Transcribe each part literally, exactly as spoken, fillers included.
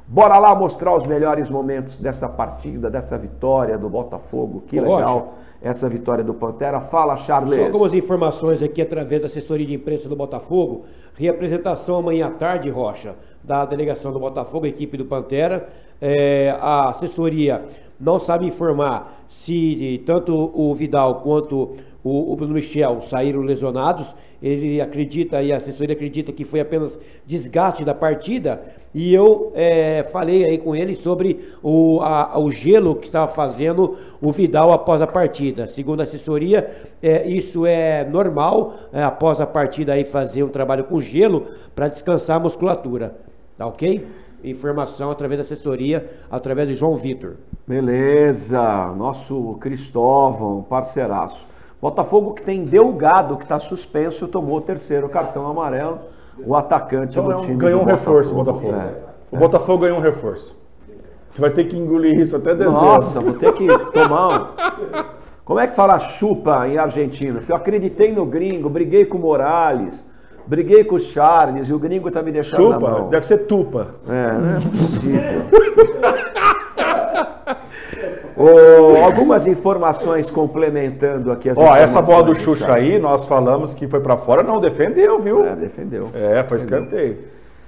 Bora lá mostrar os melhores momentos dessa partida, dessa vitória do Botafogo. Que legal. Rocha, essa vitória do Pantera. Fala, Charles. Só algumas informações aqui através da assessoria de imprensa do Botafogo. Reapresentação amanhã à tarde, Rocha, da delegação do Botafogo, a equipe do Pantera. É, a assessoria não sabe informar se tanto o Vidal quanto o, o Bruno Michel saíram lesionados. Ele acredita, e a assessoria acredita que foi apenas desgaste da partida. E eu é, falei aí com ele sobre o, a, o gelo que estava fazendo o Vidal após a partida. Segundo a assessoria, é, isso é normal, é, após a partida aí fazer um trabalho com gelo para descansar a musculatura. Tá ok? Informação através da assessoria, através de João Vitor. Beleza, nosso Cristóvão, parceiraço. Botafogo que tem Delgado, que está suspenso, tomou o terceiro cartão amarelo. O atacante então, do time ganhou do um reforço Botafogo. o Botafogo. É, o é. Botafogo ganhou um reforço. Você vai ter que engolir isso até dezembro. Nossa, vou ter que tomar um... Como é que fala chupa em argentino? Porque eu acreditei no gringo, briguei com o Morales, briguei com o Charles e o gringo tá me deixando chupa, na mão. Deve ser tupa. É, não é possível. Oh, algumas informações complementando aqui as Ó, informações. essa bola do Xuxa aí, nós falamos que foi pra fora, não defendeu, viu? É, defendeu. É, foi escanteio.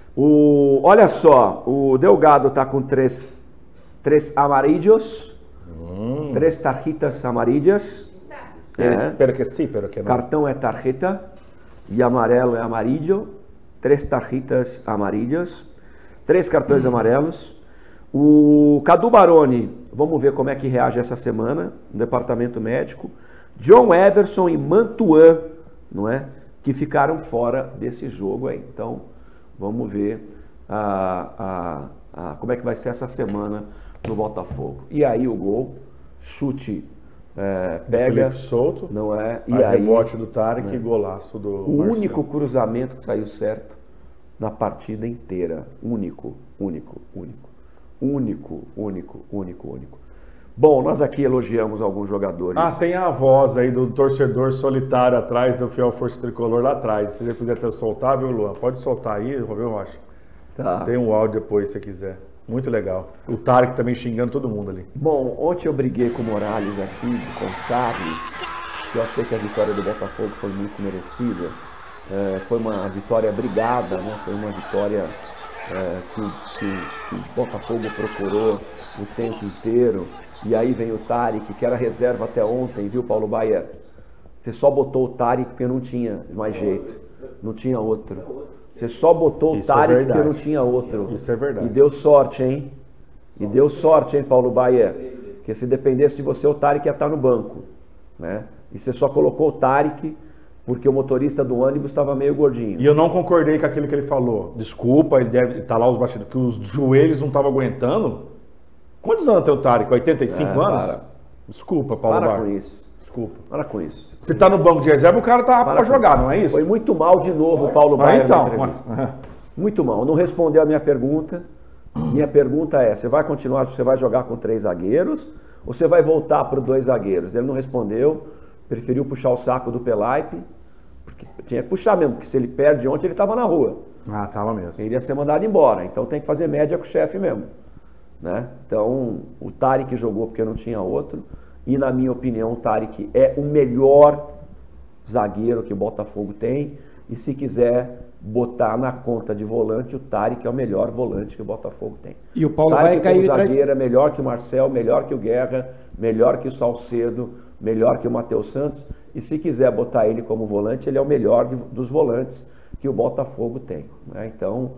O, olha só, o Delgado tá com três, três amarillos, hum. três tarjetas amarillas. É. Pero que sim, pero que não. Cartão é tarjeta e amarelo é amarillo. Três tarjetas amarillas, três cartões amarelos. O Cadu Baroni, vamos ver como é que reage essa semana no departamento médico. John Everson e Mantuan, não é? Que ficaram fora desse jogo aí. Então, vamos ver a, a, a, como é que vai ser essa semana no Botafogo. E aí o gol, chute, é, pega, solto, não é? E aí, rebote do Tarek, né? E golaço do O Marcelo. único cruzamento que saiu certo na partida inteira. Único, único, único. Único, único, único, único. Bom, nós aqui elogiamos alguns jogadores. Ah, tem a voz aí do torcedor solitário atrás do Fiel Força Tricolor lá atrás. Se você quiser ter soltar, viu, Luan? Pode soltar aí, viu, Rocha? Tá. Tem um áudio depois, se você quiser. Muito legal. O Tarek também xingando todo mundo ali. Bom, ontem eu briguei com o Morales aqui, com o Charles, que eu achei que a vitória do Botafogo foi muito merecida. É, foi uma vitória brigada, né? Foi uma vitória... É, que, que, que o Botafogo procurou o tempo inteiro, e aí vem o Tarek, que era reserva até ontem, viu, Paulo Baier? Você só botou o Tarek porque não tinha mais jeito, não tinha outro. Você só botou o Tarek porque não tinha outro. Isso é verdade. E deu sorte, hein? E deu sorte, hein, Paulo Baier? Porque se dependesse de você, o Tarek ia estar no banco, né? E você só colocou o Tarek porque o motorista do ônibus estava meio gordinho. E eu não concordei com aquilo que ele falou. Desculpa, ele deve estar lá os bastidores, que os joelhos não estavam aguentando. Quantos anos tem o Tarek? oitenta e cinco é, anos? Para. Desculpa, Paulo Para Bar. com isso. Desculpa. Para com isso. Você está no banco de reserva, o cara tá para jogar, não é isso? Foi muito mal de novo o Paulo Baier. Então, mas... Muito mal. Não respondeu a minha pergunta. Minha pergunta é, você vai continuar, você vai jogar com três zagueiros ou você vai voltar para dois zagueiros? Ele não respondeu, preferiu puxar o saco do Pelaipe. Porque tinha que puxar mesmo, porque se ele perde ontem, ele estava na rua. Ah, estava mesmo. Ele ia ser mandado embora, então tem que fazer média com o chefe mesmo. Né? Então, o Tarek jogou porque não tinha outro, e na minha opinião, o Tarek é o melhor zagueiro que o Botafogo tem, e se quiser botar na conta de volante, o Tarek é o melhor volante que o Botafogo tem. E o Paulo Tarek vai cair... O zagueiro é melhor que o Marcel, melhor que o Guerra, melhor que o Salcedo, melhor que o Matheus Santos, e se quiser botar ele como volante, ele é o melhor de, dos volantes que o Botafogo tem. Né? Então,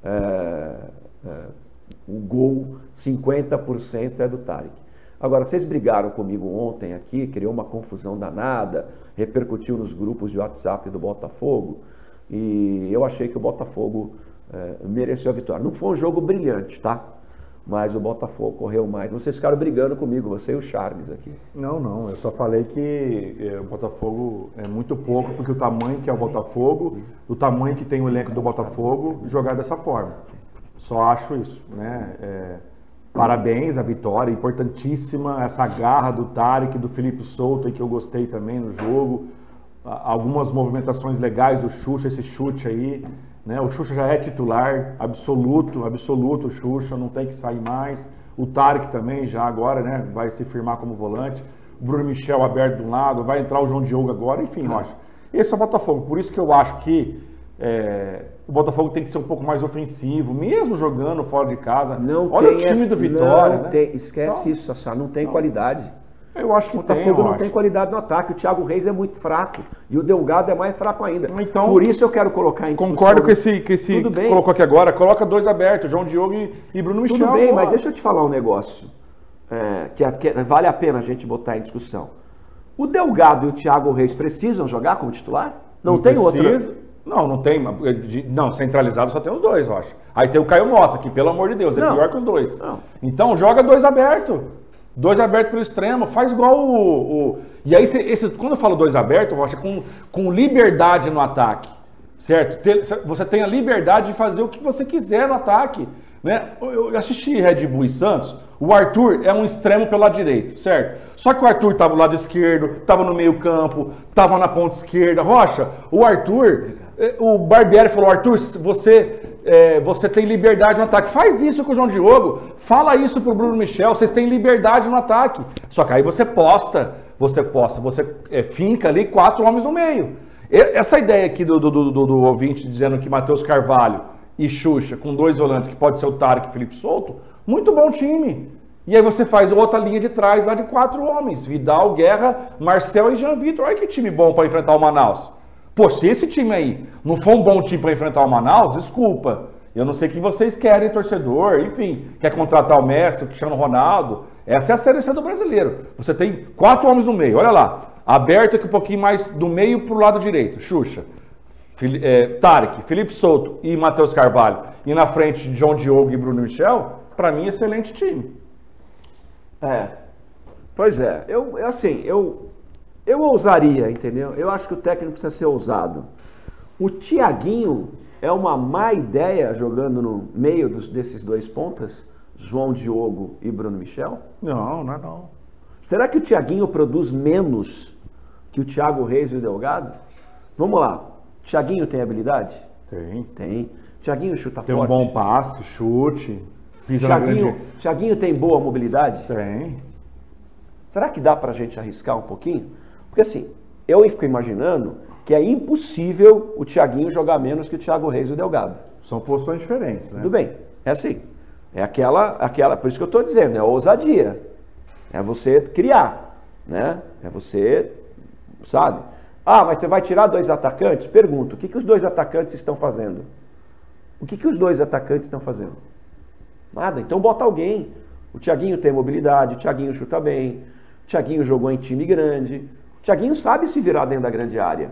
é, é, o gol, cinquenta por cento é do Tarek. Agora, vocês brigaram comigo ontem aqui, criou uma confusão danada, repercutiu nos grupos de WhatsApp do Botafogo, e eu achei que o Botafogo é, mereceu a vitória. Não foi um jogo brilhante, tá? Mas o Botafogo correu mais. Vocês ficaram brigando comigo, você e o Charles aqui. Não, não. Eu só falei que é, o Botafogo é muito pouco, porque o tamanho que é o Botafogo, o tamanho que tem o elenco do Botafogo, jogar dessa forma. Só acho isso, né? É, parabéns, a vitória, importantíssima. Essa garra do Tarek, do Felipe Souto, que eu gostei também no jogo. Algumas movimentações legais do Xuxa, esse chute aí. né? O Xuxa já é titular, absoluto, absoluto, o Xuxa, não tem que sair mais. O Tarek também já agora, né, vai se firmar como volante. O Bruno Michel aberto de um lado, vai entrar o João Diogo agora, enfim, é. Rocha. Esse é o Botafogo, por isso que eu acho que é, o Botafogo tem que ser um pouco mais ofensivo, mesmo jogando fora de casa. Não Olha tem o time essa, do Vitória, não né? tem, esquece Então, isso, Sassá, não tem não. qualidade. Eu acho que O tem, Botafogo eu não acho. tem qualidade no ataque, o Thiago Reis é muito fraco e o Delgado é mais fraco ainda. Então, por isso eu quero colocar em discussão... Concordo com esse, com esse Tudo que bem. colocou aqui agora, coloca dois abertos, João Diogo e, e Bruno Michel. Tudo bem, agora. mas deixa eu te falar um negócio é, que, que vale a pena a gente botar em discussão. O Delgado e o Thiago Reis precisam jogar como titular? Não, não tem precisa. outra? Não, não tem. Não, centralizado só tem os dois, eu acho. Aí tem o Caio Mota, que pelo amor de Deus, é Não. pior que os dois. Não. Então joga dois abertos. Dois abertos pelo extremo, faz igual o... o... E aí, esse, quando eu falo dois abertos, Rocha, com, com liberdade no ataque, certo? Você tem a liberdade de fazer o que você quiser no ataque, né? Eu assisti Red Bull e Santos, o Arthur é um extremo pelo lado direito, certo? Só que o Arthur estava do lado esquerdo, estava no meio campo, estava na ponta esquerda. Rocha, o Arthur, o Barbieri falou, Arthur, você... É, você tem liberdade no ataque. Faz isso com o João Diogo. Fala isso pro Bruno Michel. Vocês têm liberdade no ataque. Só que aí você posta, você posta, você é, finca ali quatro homens no meio. E, essa ideia aqui do, do, do, do ouvinte dizendo que Matheus Carvalho e Xuxa com dois volantes, que pode ser o Tarek e o Felipe Souto, muito bom time. E aí você faz outra linha de trás lá de quatro homens. Vidal, Guerra, Marcel e Jean Vitor. Olha que time bom para enfrentar o Manaus. Pô, se esse time aí não for um bom time para enfrentar o Manaus, desculpa. Eu não sei o que vocês querem, torcedor, enfim, quer contratar o Messi, o Cristiano Ronaldo. Essa é a Série C do brasileiro. Você tem quatro homens no meio, olha lá. Aberto aqui um pouquinho mais do meio para o lado direito. Xuxa, Fili é, Tarek, Felipe Souto e Matheus Carvalho. E na frente, João Diogo e Bruno Michel. Para mim, excelente time. É, pois é. Eu, assim, eu... Eu ousaria, entendeu? Eu acho que o técnico precisa ser ousado. O Thiaguinho é uma má ideia jogando no meio dos, desses dois pontas, João Diogo e Bruno Michel? Não, não é não. Será que o Thiaguinho produz menos que o Thiago Reis e o Delgado? Vamos lá. Thiaguinho tem habilidade? Tem. Tem. Thiaguinho chuta tem forte? Tem um bom passe, chute. Pisa Thiaguinho, grande... Thiaguinho tem boa mobilidade? Tem. Será que dá pra gente arriscar um pouquinho? Porque assim, eu fico imaginando que é impossível o Thiaguinho jogar menos que o Thiago Reis e o Delgado. São posições diferentes, né? Tudo bem, é assim. É aquela, aquela, por isso que eu estou dizendo, é ousadia. É você criar, né? É você, sabe? Ah, mas você vai tirar dois atacantes? Pergunto, o que, que os dois atacantes estão fazendo? O que, que os dois atacantes estão fazendo? Nada, então bota alguém. O Thiaguinho tem mobilidade, o Thiaguinho chuta bem, o Thiaguinho jogou em time grande. O Thiaguinho sabe se virar dentro da grande área.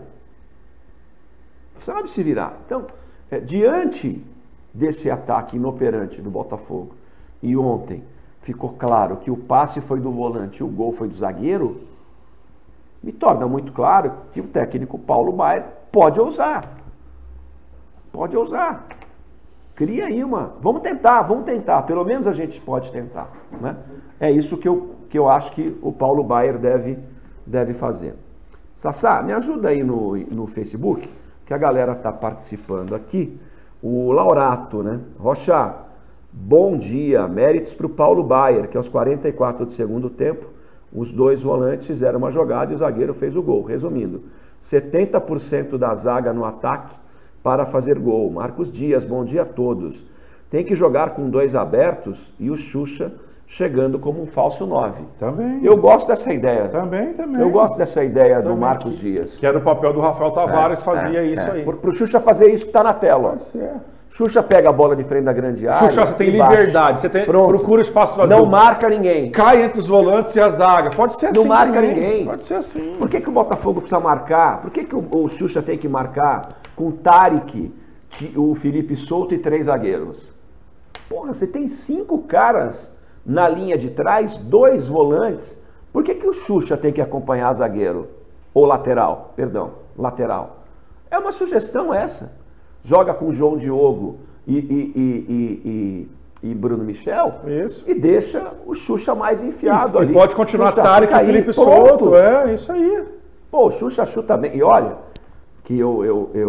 Sabe se virar. Então, é, diante desse ataque inoperante do Botafogo, e ontem ficou claro que o passe foi do volante e o gol foi do zagueiro, me torna muito claro que o técnico Paulo Baier pode ousar. Pode ousar. Cria aí uma... Vamos tentar, vamos tentar. Pelo menos a gente pode tentar. Né? É isso que eu, que eu acho que o Paulo Baier deve... deve fazer. Sassá, me ajuda aí no, no Facebook, que a galera está participando aqui. O Laurato, né? Rocha, bom dia, méritos para o Paulo Baier, que aos quarenta e quatro do segundo tempo, os dois volantes fizeram uma jogada e o zagueiro fez o gol. Resumindo, setenta por cento da zaga no ataque para fazer gol. Marcos Dias, bom dia a todos. Tem que jogar com dois abertos e o Xuxa chegando como um falso nove. Também. Eu gosto dessa ideia. Também, também. Eu gosto dessa ideia também. do Marcos Dias. Que era o papel do Rafael Tavares, é, fazia é, isso é. aí. Para o Xuxa fazer isso que está na tela. Pode ser. Xuxa pega a bola de frente da grande área. Xuxa, você tem e bate. liberdade, você tem, Pronto. procura espaço vazio. Não marca ninguém. Cai entre os volantes e a zaga. Pode ser assim. Não marca também. ninguém. Pode ser assim. Por que, que o Botafogo precisa marcar? Por que, que o, o Xuxa tem que marcar com o Tarek, o Felipe Souto e três zagueiros? Porra, você tem cinco caras na linha de trás, dois volantes. Por que, que o Xuxa tem que acompanhar zagueiro? Ou lateral, perdão, lateral. É uma sugestão essa. Joga com João Diogo e, e, e, e, e Bruno Michel. Isso. E deixa o Xuxa mais enfiado e, ali. E pode continuar Xuxa Tarek e Felipe Souto. É, isso aí. Pô, o Xuxa chuta bem. E olha, que eu, eu, eu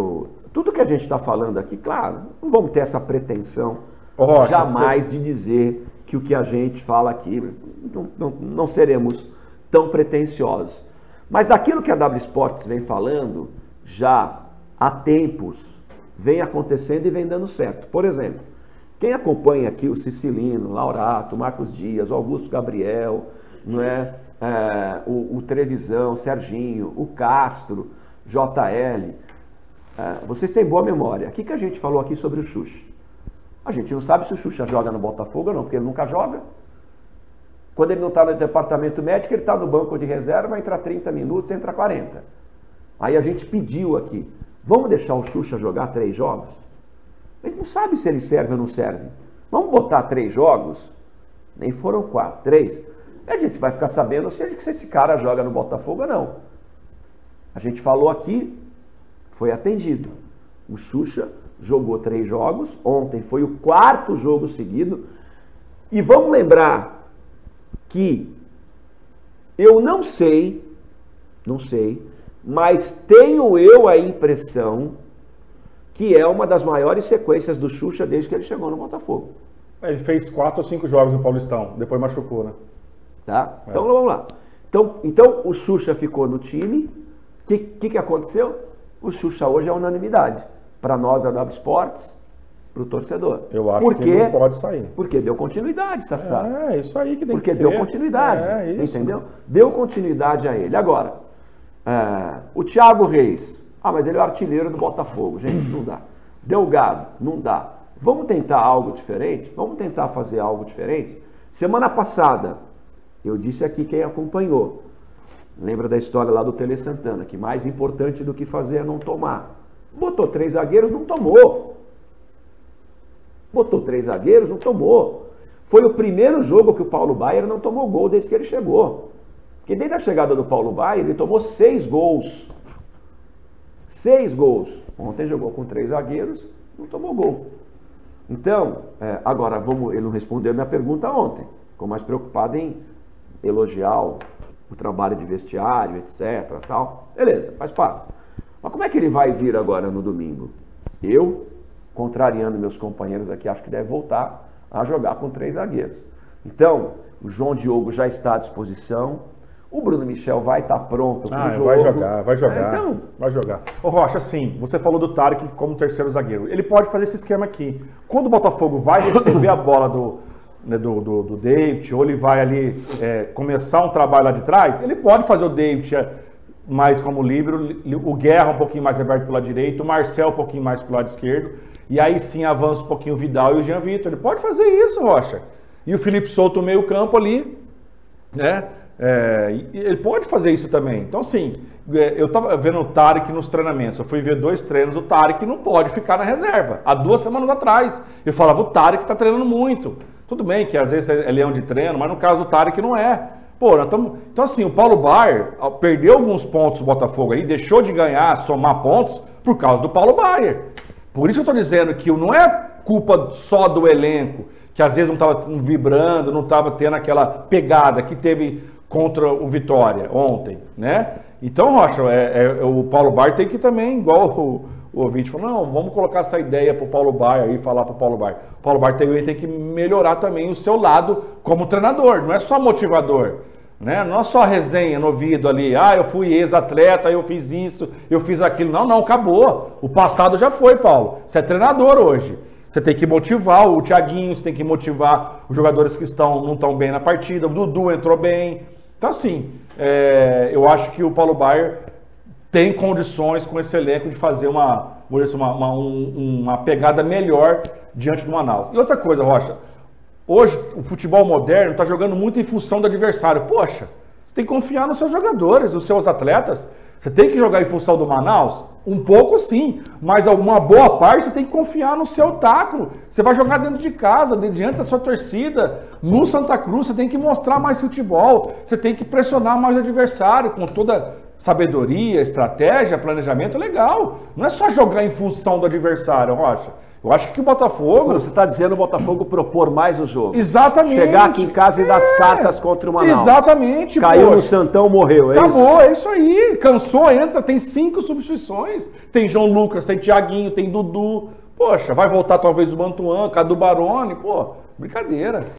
tudo que a gente está falando aqui, claro, não vamos ter essa pretensão Rocha, jamais você... de dizer que o que a gente fala aqui, não, não, não seremos tão pretensiosos. Mas daquilo que a W Sports vem falando, já há tempos, vem acontecendo e vem dando certo. Por exemplo, quem acompanha aqui o Cicilino, Laurato, Marcos Dias, o Augusto Gabriel, não é? É, o, o Trevisão, Serginho, o Castro, J L, é, vocês têm boa memória. O que, que a gente falou aqui sobre o Xuxa? A gente não sabe se o Xuxa joga no Botafogo ou não, porque ele nunca joga. Quando ele não está no departamento médico, ele está no banco de reserva, entra trinta minutos, entra quarenta. Aí a gente pediu aqui, vamos deixar o Xuxa jogar três jogos? Ele não sabe se ele serve ou não serve. Vamos botar três jogos? Nem foram quatro, três. E a gente vai ficar sabendo se esse cara joga no Botafogo ou não. A gente falou aqui, foi atendido. O Xuxa jogou três jogos, ontem foi o quarto jogo seguido. E vamos lembrar que eu não sei, não sei, mas tenho eu a impressão que é uma das maiores sequências do Xuxa desde que ele chegou no Botafogo. Ele fez quatro ou cinco jogos no Paulistão, depois machucou, né? Tá? É. Então vamos lá. Então, então o Xuxa ficou no time. O que, que, que aconteceu? O Xuxa hoje é unanimidade. Para nós da W Sports, para o torcedor. Eu acho Por que quê? ele não pode sair. Porque deu continuidade, Sassá. É, isso aí que tem Porque que deu ter. continuidade, É, isso. entendeu? Deu continuidade a ele. Agora, é, o Thiago Reis, ah, mas ele é o artilheiro do Botafogo, gente, não dá. Delgado, não dá. Vamos tentar algo diferente? Vamos tentar fazer algo diferente? Semana passada, eu disse aqui quem acompanhou, lembra da história lá do Tele Santana, que mais importante do que fazer é não tomar. Botou três zagueiros, não tomou. Botou três zagueiros, não tomou. Foi o primeiro jogo que o Paulo Baier não tomou gol desde que ele chegou. Porque desde a chegada do Paulo Baier, ele tomou seis gols. Seis gols. Ontem jogou com três zagueiros, não tomou gol. Então, é, agora, vamos, ele não respondeu a minha pergunta ontem. Ficou mais preocupado em elogiar o, o trabalho de vestiário, etcétera. Tal. Beleza, faz parte. Mas como é que ele vai vir agora no domingo? Eu, contrariando meus companheiros aqui, acho que deve voltar a jogar com três zagueiros. Então, o João Diogo já está à disposição. O Bruno Michel vai estar pronto para o ah, jogo. Vai jogar, vai jogar. É, então... Vai jogar. Ô Rocha, sim, você falou do Tarek como terceiro zagueiro. Ele pode fazer esse esquema aqui. Quando o Botafogo vai receber a bola do, né, do, do, do David, ou ele vai ali é, começar um trabalho lá de trás, ele pode fazer o David mais como líbero, o Guerra um pouquinho mais aberto pelo lado direito, o Marcel um pouquinho mais pelo lado esquerdo, e aí sim avança um pouquinho o Vidal e o Jean Vitor. Ele pode fazer isso, Rocha. E o Felipe Souto no meio campo ali, né? É, ele pode fazer isso também. Então, assim, eu estava vendo o Tarek nos treinamentos. Eu fui ver dois treinos. O Tarek não pode ficar na reserva. Há duas semanas atrás, eu falava: o Tarek está treinando muito. Tudo bem que às vezes é leão de treino, mas no caso do Tarek não é. Pô, nós tamo... Então, assim, o Paulo Baier perdeu alguns pontos do Botafogo aí, deixou de ganhar, somar pontos por causa do Paulo Baier. Por isso eu estou dizendo que não é culpa só do elenco, que às vezes não estava vibrando, não estava tendo aquela pegada que teve contra o Vitória ontem, né? Então, Rocha, é, é, o Paulo Baier tem que também, igual o, o ouvinte falou, não, vamos colocar essa ideia para o Paulo Baier e falar para o Paulo Baier. O Paulo Baier tem, tem que melhorar também o seu lado como treinador, não é só motivador, né? Não é só resenha no ouvido ali, ah, eu fui ex-atleta, eu fiz isso, eu fiz aquilo. Não, não, acabou. O passado já foi, Paulo. Você é treinador hoje. Você tem que motivar o Thiaguinho, você tem que motivar os jogadores que estão, não estão bem na partida. O Dudu entrou bem. Então, assim, é, eu acho que o Paulo Baier tem condições com esse elenco de fazer uma, uma, uma, um, uma pegada melhor diante do Manaus. E outra coisa, Rocha, hoje o futebol moderno está jogando muito em função do adversário. Poxa, você tem que confiar nos seus jogadores, nos seus atletas. Você tem que jogar em função do Manaus? Um pouco sim, mas uma boa parte você tem que confiar no seu taco. Você vai jogar dentro de casa, diante da sua torcida. No Santa Cruz você tem que mostrar mais futebol, você tem que pressionar mais o adversário com toda sabedoria, estratégia, planejamento legal. Não é só jogar em função do adversário, Rocha. Eu acho que o Botafogo... Você está dizendo o Botafogo propor mais o jogo. Exatamente. Chegar aqui em casa e dar as cartas contra o Manaus. Exatamente. Caiu poxa. no Santão, morreu, é Acabou, isso? é isso aí. Cansou, entra, tem cinco substituições. Tem João Lucas, tem Thiaguinho, tem Dudu. Poxa, vai voltar talvez o Mantuan, Cadu Baroni, pô, brincadeira.